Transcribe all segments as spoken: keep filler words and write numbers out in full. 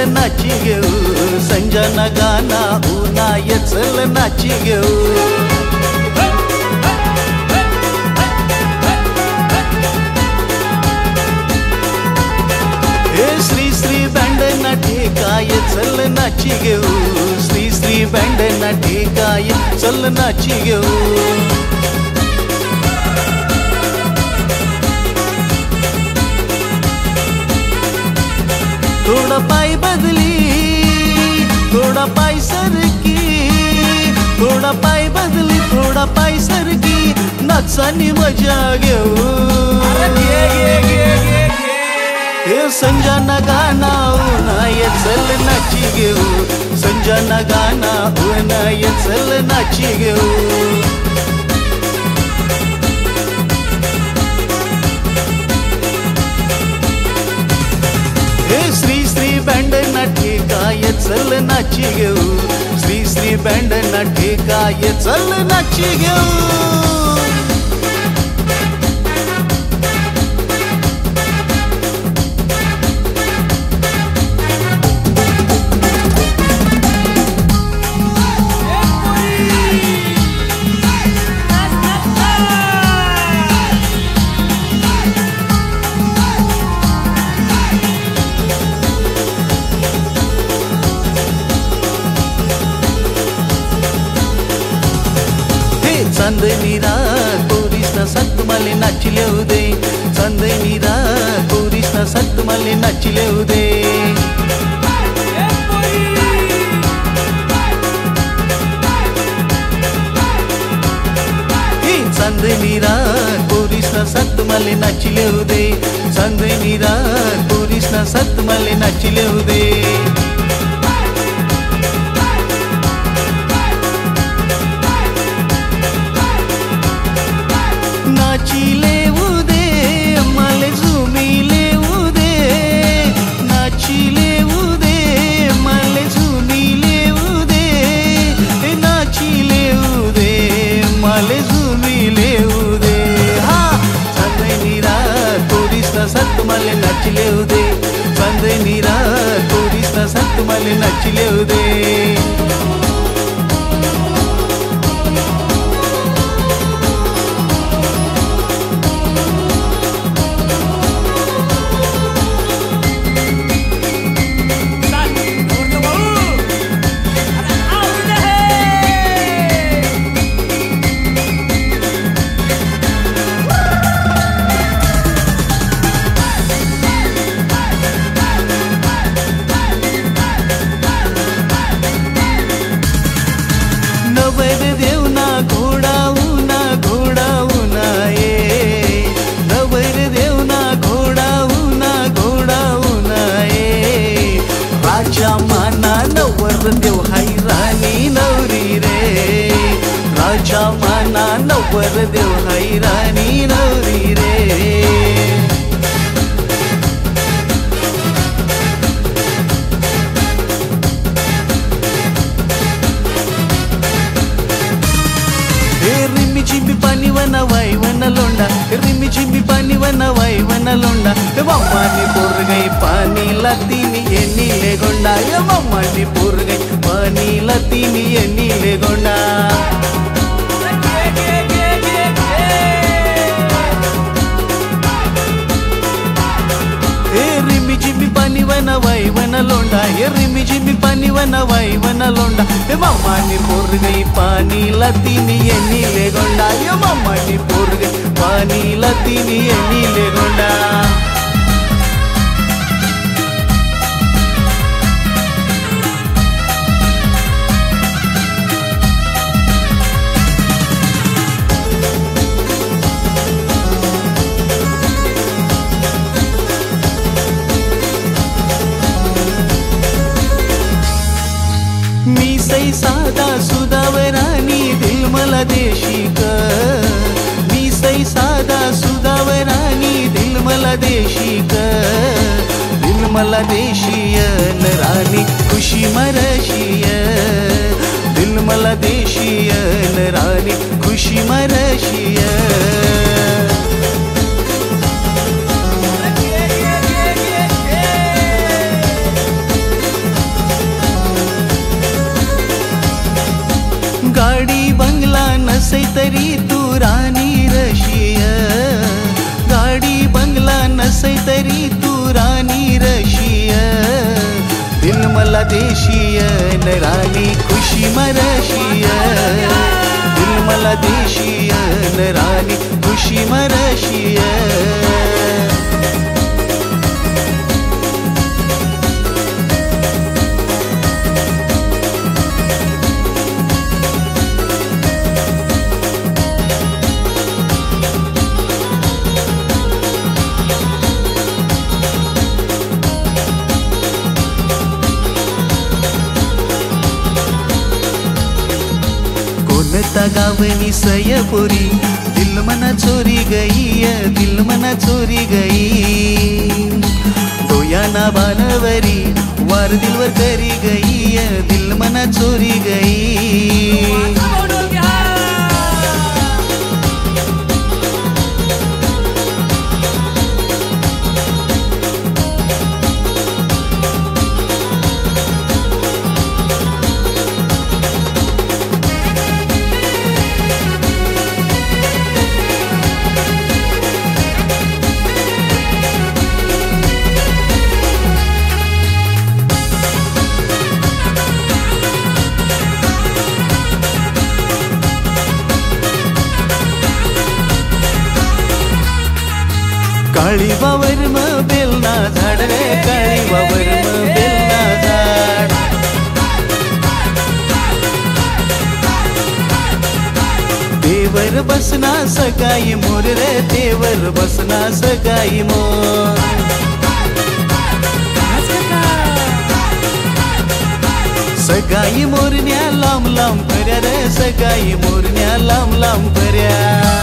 नाची घेऊ संजना गाना उन्हाय चल नाची घेऊ हे श्री श्री बँड ना ठेकाय चल नाची घेऊ श्री श्री बँड ना ठेकाय चल नाची घेऊ थोड़ा पाय बदली थोड़ा पाय सरकी थोड़ा पाय बदली थोड़ा पाय सरकी नाचानी मजा घेऊ हे संजना गाना उन्हाय चल नाची घेऊ संजना गाना उन्हाय चल नाची घेऊ हे श्री श्री बँड ना ठेकाय चल नाची घेऊ श्री श्री बँड ना ठेकाय चल नाची घेऊ चांदनी रात कोरीसना सत मले नाचिले उदे चांदनी रात कोरीसना सत मले नाचिले उदे चांदनी रात कोरीसना सत मले नाचिले उदे चांदनी रात कोरीसना सत मले नाचिले उदे नाचिले उदे मले झुमिले उदे नाचिले उदे मले झुमिले उदे नाचिले उदे मले झुमिले उदे हा चांदनी रात कोरीसना सत मले नाचिले उदे चांदनी रात कोरीसना सत मले नाचिले उदे नवर देवना घोडाऊना घोडाऊना ये नवर देवना घोडाऊना घोडाऊना ये राजा माना नवर देव हाय राणी नवरी रे राजा माना नवर देव हाय राणी नवरी रे रिमी झिमी पानी वना वाई वना लोंडा रिमी झिमी पानी वना वाई वना लोंडा मम्मानी पोरगई पानी लतीनी ये नीले गोंडा ये मम्मानी पोरगई पानी लतीनी ये नीले गोंडा रिमी झिमी पानी वना वाई वना लोंडा ये रिमी झिमी पानी वना वाई वना लोंडा ये मम्मानी पोरगई पानी लतीनी ये नीले गोंडा ये मम्मानी पोरगई पानी लतीनी ये नीले गोंडा मी सई साधा सुदावरानी दिल मला देशी ग मी सई साधा सुदावरानी दिल मला देशी ग दिल मला देशीय राणी खुशी मरशीय दिल मला देशीय राणी खुशी मरशीय नसै तरी तू राणी रशिय दिल मला देशीय न राणी खुशी मरशिय दिल मला देशीय न राणी खुशी मरशिय कोणता गावनी सयपुरी दिल मना चोरी गई दिल मना चोरी गई डोयाना बानवरी वार दिलवर करी गई दिल मना चोरी गई काळी वावर म बेलना झाड रे काळी वावर म बेलना झाड देवर बसना सकाळी मोर रे देवर बसना सकाळी मोर सकाळी मोरण्या लांब लांब पर्या रे सकाळी मोरण्या लांब लांब पर्या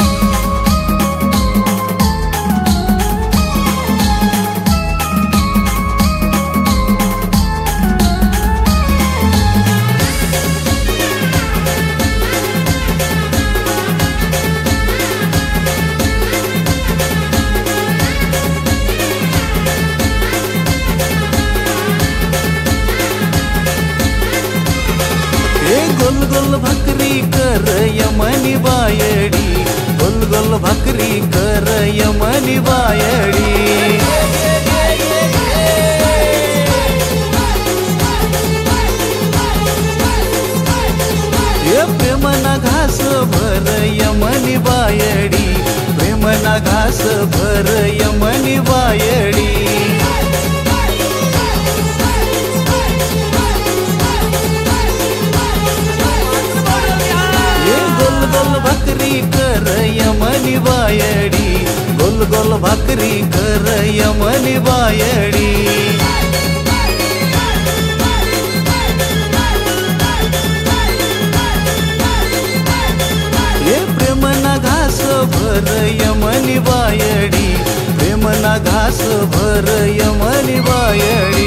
गोल गोल भाकरी कर यमनी बायडी गोल गोल भाकरी कर यमनी बायडी ये प्रेमना घास भर यमनी बायडी प्रेमना घास भर यमनी बायडी गोल भाकरी कर यमनी बायडी गोल गोल भाकरी कर यमनी बायडी ये प्रेमना घास भर यमनी बायडी प्रेमना घास भर यमनी बायडी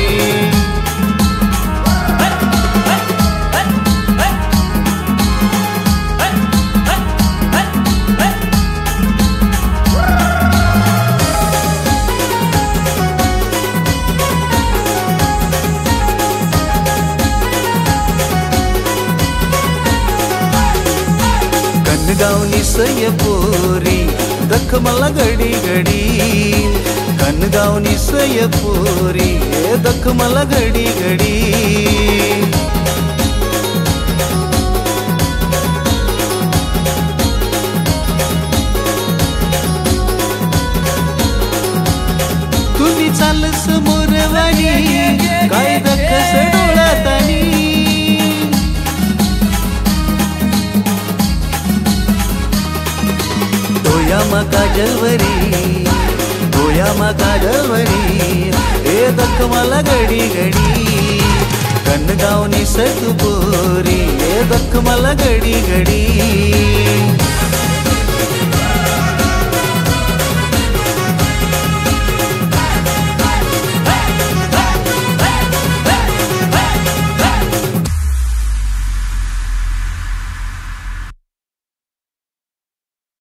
कनगावनी सयपुरी दख मला घडी घडी कनगावनी सयपुरी दख मला घडी घडी तुम्ही चाल समोर वाणी काय दख डोळ्यातानी डोयामा काजलवरी डोयामा काजलवरी ए दख मला घडी घडी कनगावनी सतपुरी ए दख मला घडी घडी